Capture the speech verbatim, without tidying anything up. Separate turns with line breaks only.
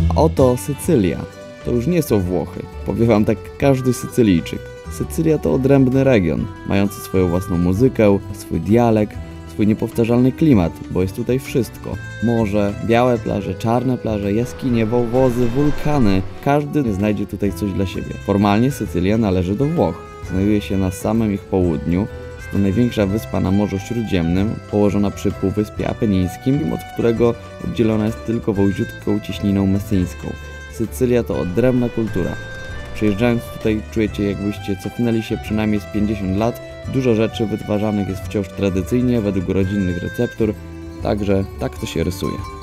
A oto Sycylia. To już nie są Włochy. Powie wam tak każdy Sycylijczyk. Sycylia to odrębny region, mający swoją własną muzykę, swój dialekt, swój niepowtarzalny klimat, bo jest tutaj wszystko. Morze, białe plaże, czarne plaże, jaskinie, wąwozy, wulkany. Każdy znajdzie tutaj coś dla siebie. Formalnie Sycylia należy do Włoch. Znajduje się na samym ich południu. Jest to największa wyspa na Morzu Śródziemnym, położona przy Półwyspie Apenińskim, od którego oddzielona jest tylko wąziutką cieśniną messyńską. Sycylia to odrębna kultura. Przyjeżdżając tutaj czujecie, jakbyście cofnęli się przynajmniej z pięćdziesiąt lat. Dużo rzeczy wytwarzanych jest wciąż tradycyjnie, według rodzinnych receptur, także tak to się rysuje.